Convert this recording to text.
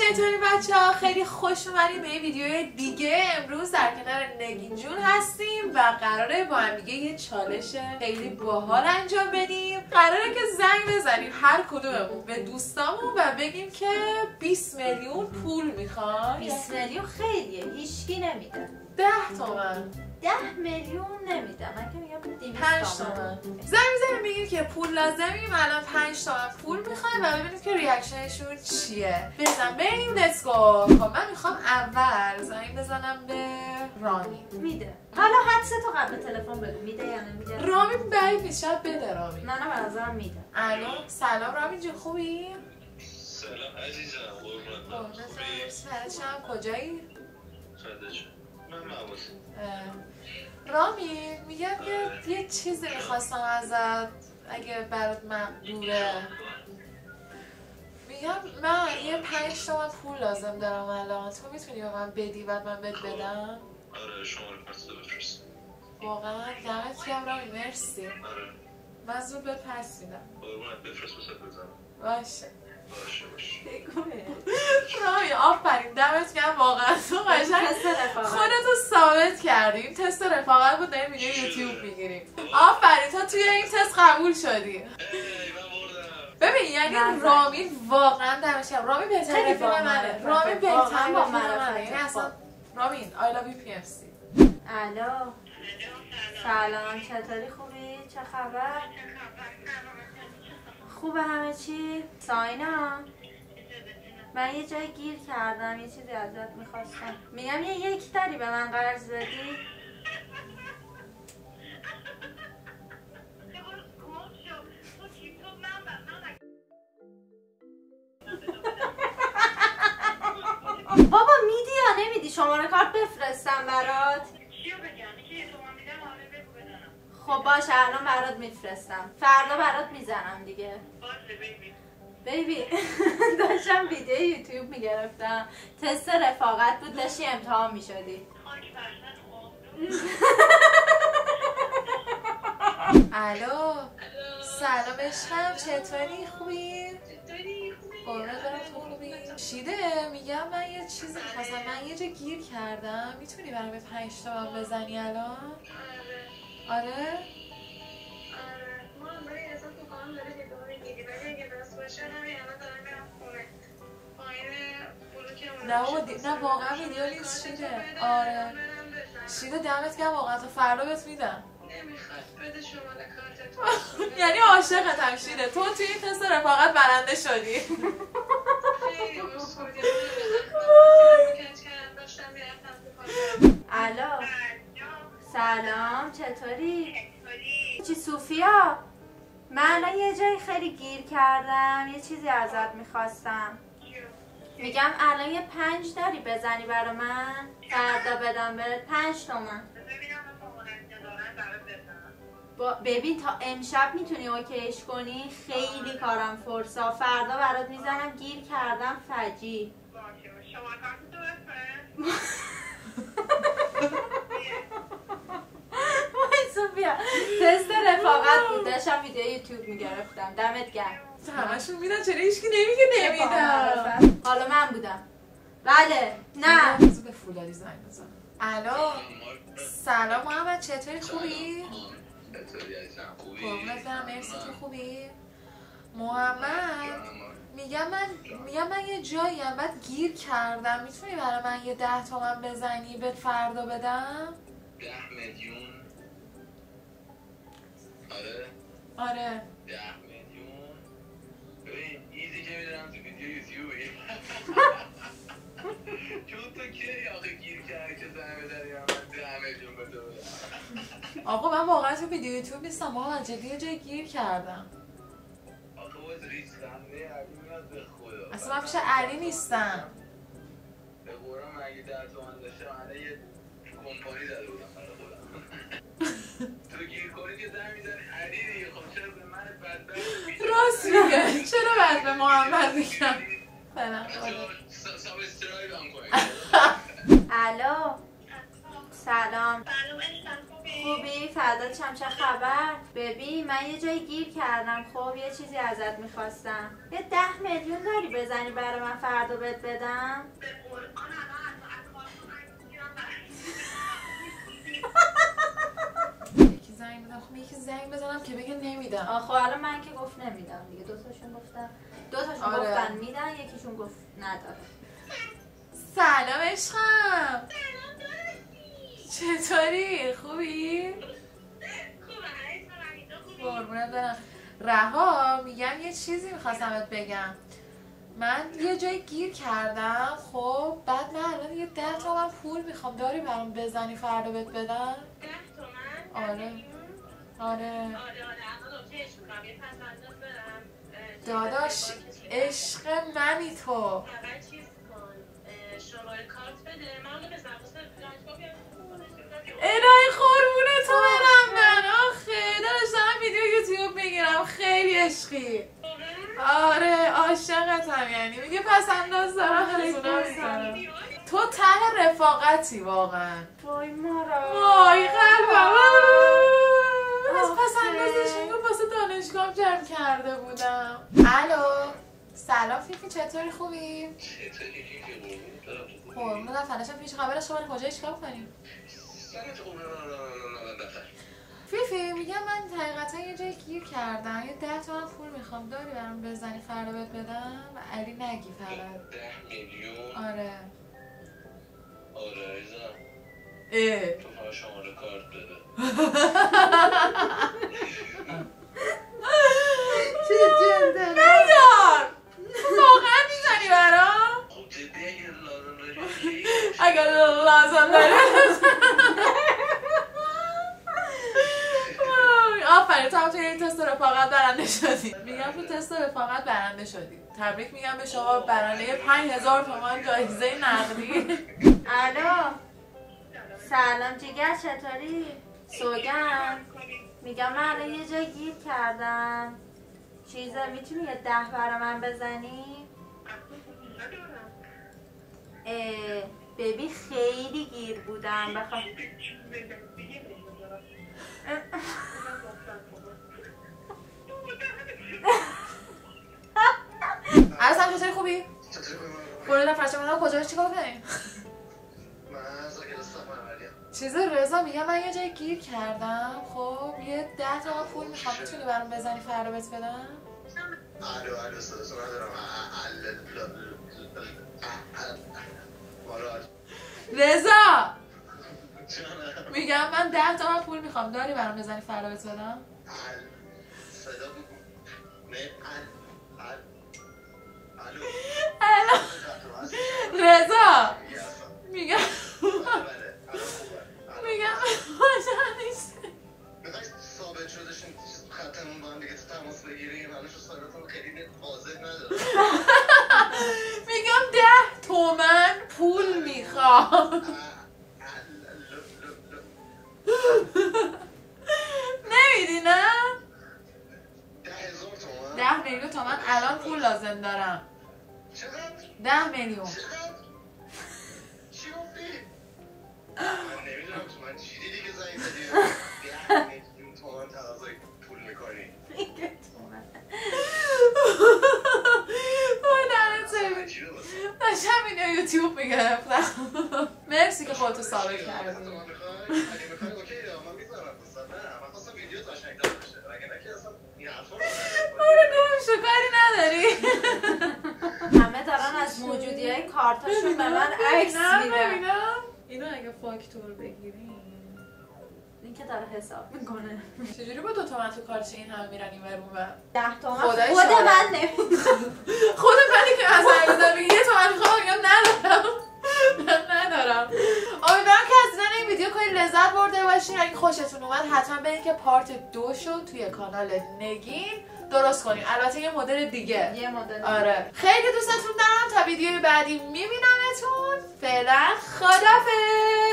چطوری بچه‌ها؟ خیلی خوش اومدید به این ویدیو دیگه. امروز در کنار نگین جون هستیم و قراره با هم دیگه یه چالش خیلی باحال انجام بدیم. قراره که زنگ بزنیم هر کدوممون به دوستامون و بگیم که 20 میلیون پول میخوان. 20 میلیون خیلیه، هیچکی نمیده. 10 تومن 10 میلیون نمیدم. من که میگم 200 5 تومن. زنگ بزنیم بگیم که پول لازمیم، الان 5 تومن پول میخوایم و ببینید که ریاکشنشون چیه. بزن بریم لیتس گو. خب من میخوام اول زنگ بزنم به رامی. میده. حالا حدس تو قبل تلفن بگو میده یا نمیده. رامی بعید نیست، شاید بده رامی. نه به نظرم میده. الو سلام رامی جون، خوبی؟ سلام عزیزم، قربونت برم. خوبی؟ کجایی؟ خداش من مباسم. رامی میگم که یه چیزی میخواستم ازت اگه برات مقدوره. میگم من یه 5 تومن پول لازم دارم الان، تو میتونی به من بدی و من بهت بدم؟ آره شماره پس بفرست. واقعا دمت گرم رامی، مرسی. آره من زود بهت پس میدم. قربونت، بفرست واسه بزنم. باشه باشه رامی آفرین، دمت گرم واقعا. تو قشنگ خودتو ثابت کردی. این تست رفاقت بود، داریم ویدیو یوتیوب میگیریم. آفرین، تو توی این تست قبول شدی. ای من بردم. ببین یعنی رامی واقعا دمش گرم. رامی بهترین رفیق منه. رامی بهترین رفیق منه. یعنی اصلا رامین I love you PMC. الو سلام، چطوری؟ خوبی؟ چه خبر؟ خوبه همه چی؟ ساینا من یه جای گیر کردم، یه چیزی ازت میخواستم. میگم یه یک داری به من قرض بدی؟ بابا میدی یا نمیدی؟ شماره کارت بفرستم برات؟ خب باشه الان برات میفرستم، فردا برات میزنم دیگه. بیبی داشتم ویدیو یوتیوب میگرفتم، تست رفاقت بود، داشتی امتحان میشدی. الو سلام عشقم، چطوری؟ خوبی؟ قربونت برم، تو خوبی؟ شیده میگم من یه چیزی میخواستم، من یه جا گیر کردم، میتونی برام 5 تومن بزنی الان؟ آره؟ نه بابا نه واقعا ویدیو نیست شیده. آره شیده دمت گرم واقعا، تا فردا بهت میدم. بده شماره کارتت. یعنی عاشقتم شیده، تو توی این تست رفاقت برنده شدی. الو سلام، چطوری؟ چی صوفیا؟ من یه جای خیلی گیر کردم، یه چیزی ازت میخواستم. میگم الان یه 5 داری بزنی برا من؟ فردا بدم بهت 5 تومن. ببین تا امشب میتونی اوکیش کنی؟ خیلی کارم فرصا، فردا برات میزنم، گیر کردم فجی. وای صوفیا، تست رفاقت بود، داشتم ویدیو یوتیوب میگرفتم. دمت گرم. همشون میدن، چرا هیچکی نمیگه نمیدم؟ حالا من بودم. بله نه به فولادی زنگ بزن. الو سلام محمد، چطوری؟ خوبی؟ چطوری عزیزم، خوبی؟ قربونت برم، مرسی. تو خوبی؟ محمد میگم من یه جاییم بعد گیر کردم، میتونی برای من یه 10 تومن بزنی بهت فردا بدم؟ 10 میلیون؟ آره؟ آره 10 میلیون؟ ببین ایزی که میدونم تو ویدیو یوتیوبی. چون تو کی آخه گیر کردی که زنه بزنی من 10 میلیون به تو بدم؟ آقا من واقعا تو ویدیو یوتیوب نیستم، محمد جدی یه جای گیر کردم. آخه باید ریز خنده علی میاد به خدا. اصلا من پیش علی نیستم. به قرآن من اگه 10 تومن داشتم الان یه کمپانی زده بودم برای خودم. تو گیر کنی که زن میزنی علی دیگه. خب چرا به من بدبخت راست میگه، چرا باید به محمد میگم؟ فعلا الو سلام. خوبی؟ فردات چه خبر؟ ببین من یه جایی گیر کردم. خب یه چیزی ازت میخواستم. یه 10 میلیون داری بزنی برای من فردا بهت بدم؟ یکی زنگ بزنم. خب یکی زنگ بزنم که بگه نمیدم. آخه الان من که گفت نمیدم دیگه. دوتاشون گفتن میدن، یکیشون گفت نداره. سلام عشقم. چطوری؟ خوبی؟ قربونت برم. رها، میگم یه چیزی میخواستم بهت بگم. من یه جای گیر کردم. خب بعد من الان یه 10 تومن پول میخوام. داری برام بزنی فردا بهت بدم؟ 10 تومن؟ آره. الان اوکیش میکنم. یه پسنداز برم. داداش عشق منی تو. فقط چیز کن. شماره کارت بده. من اونو بزنم. الهی قربونه تو برم من. آخه داشتم ویدیو یوتیوب میگیرم. خیلی عشقی. آره عاشقتم. یعنی میگه پس انداز دارم هزونم. تو ته رفاقتی واقعا. وای مارا. وای قلبم. از پس اندازش میگم واسه دانشگاه جمع کرده بودم. الو سلام فیفی، چطوری؟ خوبی؟ چطوری فیفی؟ قربونت فنشم. پیش خبر شما کجایی چیکار کنیم؟ فیفی میگم من حقیقتا یه جای گیر کردم. یه 10 تومن پول میخوام. داری برام بزنی فردا بهت بدم؟ و علی نگی فقط. 10 میلیون؟ آره. آره عزیزم. اه تو فقط شماره کارت بده. چه جنده نیار. واقعا میزنی برام؟ خب جدی اگه لازم داری اگر لازم داری. آفرین، تو هم توی این تست رفاقت برنده شدی. میگم تو تست رفاقت برنده شدی. تبریک میگم به شما، برنده 5000 تومان جایزه نقدی. الو سلام جیگر، چطوری؟ سوگن میگم من الان یه جای گیر کردم. چیزه میتونی یه 10 برای من بزنی؟ ببی خیلی گیر بودم بخوام. عرضم چطوری؟ خوبی؟ برو فرشه منم کجاش چیکار کنیم؟ من زاگرستان مریم. چیزه رضا میگم من یه جای گیر کردم. خب یه 10 تومن پول میخوام. میتونی برام بزنی فردا بهت بدم؟ الو صداتو ندارم. رضا میگم من 10 تومن پول میخوام. داری برام بزنی فردا بهت بدم؟ الو رضا میگم ماشن نیست. میخوایی ثابت شده شون خطمون با هم دیگه تو تماس بگیریم. الان شو صداتون خیلی واضح نداره. میگم 10 تومن پول میخوام. نمیدی نه؟ 10,000 تومان؟ 10 میلیون تومن الان پول لازم دارم. چقدر؟ 10 میلیون. چقدر؟ چی گفتی؟ من نمیدونم تو من چیزی دیگه زنگ زدی 10 میلیون تومان تقاضای پول میکنی. وای دهنت سرویس. داشتم اینو یوتیوب میگرفتم. مرسی که خودتو ثابت کردی. اگه میخوای اوکی من میذارم. نه من خواستم ویدیو قشنگ‌تر بشه. اگه نه که اصلا این حرفا رو گم شو، کاری نداری. همه دارن از موجودی‌های کارتاشون به من عکس میدن. اینو اگه فاکتور بگیریم این که داره حساب میکنه. چجوری با 2 تومن تو کارش این همه میرن این ورون و 10 تومن خدای خود شاهد. من نمیدونم. خود منی که از علیرضا میگه 1 تومن میخوام میگم ندارم. من ندارم. امیدوارم که از دیدن این ویدیو کلی لذت برده باشین. اگه خوشتون اومد حتما برید که پارت 2 شو توی کانال نگین درست کنیم. البته یه مدل دیگه. یه مدل. آره. خیلی دوستتون دارم. تا ویدیوی بعدی میبینمتون. فعلا خدافظ.